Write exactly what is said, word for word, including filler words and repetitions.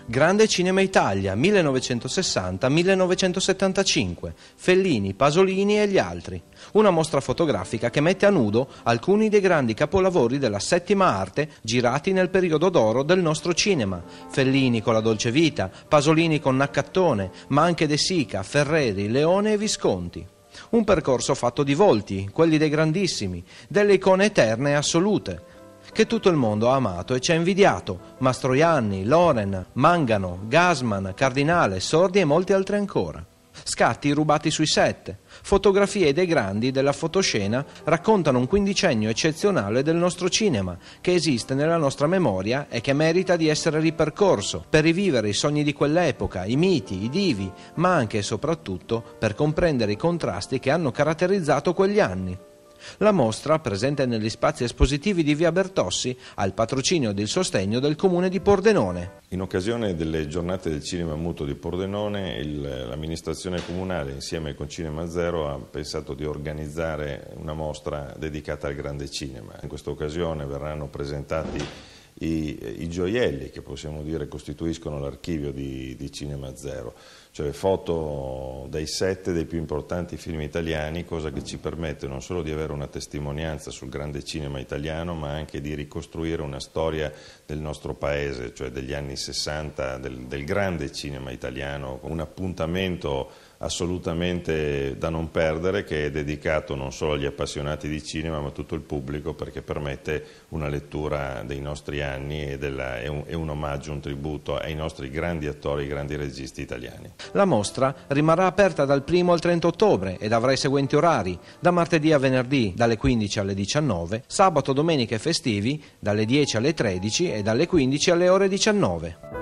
Grande Cinema Italia, millenovecentosessanta millenovecentosettantacinque, Fellini, Pasolini e gli altri. Una mostra fotografica che mette a nudo alcuni dei grandi capolavori della settima arte girati nel periodo d'oro del nostro cinema. Fellini con La dolce vita, Pasolini con Naccattone, ma anche De Sica, Ferreri, Leone e Visconti. Un percorso fatto di volti, quelli dei grandissimi, delle icone eterne e assolute, che tutto il mondo ha amato e ci ha invidiato: Mastroianni, Loren, Mangano, Gassman, Cardinale, Sordi e molti altri ancora. Scatti rubati sui set, fotografie dei grandi della fotoscena raccontano un quindicennio eccezionale del nostro cinema, che esiste nella nostra memoria e che merita di essere ripercorso per rivivere i sogni di quell'epoca, i miti, i divi, ma anche e soprattutto per comprendere i contrasti che hanno caratterizzato quegli anni. La mostra, presente negli spazi espositivi di via Bertossi, ha il patrocinio ed il sostegno del comune di Pordenone. In occasione delle giornate del cinema muto di Pordenone, il, l'amministrazione comunale insieme con Cinema Zero ha pensato di organizzare una mostra dedicata al grande cinema. In questa occasione verranno presentati I, i gioielli che possiamo dire costituiscono l'archivio di, di Cinema Zero, cioè foto dai set dei più importanti film italiani, cosa che ci permette non solo di avere una testimonianza sul grande cinema italiano, ma anche di ricostruire una storia del nostro paese, cioè degli anni sessanta, del, del grande cinema italiano, un appuntamento assolutamente da non perdere, che è dedicato non solo agli appassionati di cinema ma a tutto il pubblico, perché permette una lettura dei nostri anni e della, è, un, è un omaggio, un tributo ai nostri grandi attori, grandi registi italiani. La mostra rimarrà aperta dal primo al trenta ottobre ed avrà i seguenti orari: da martedì a venerdì dalle quindici alle diciannove, sabato, domenica e festivi dalle dieci alle tredici e dalle quindici alle ore diciannove.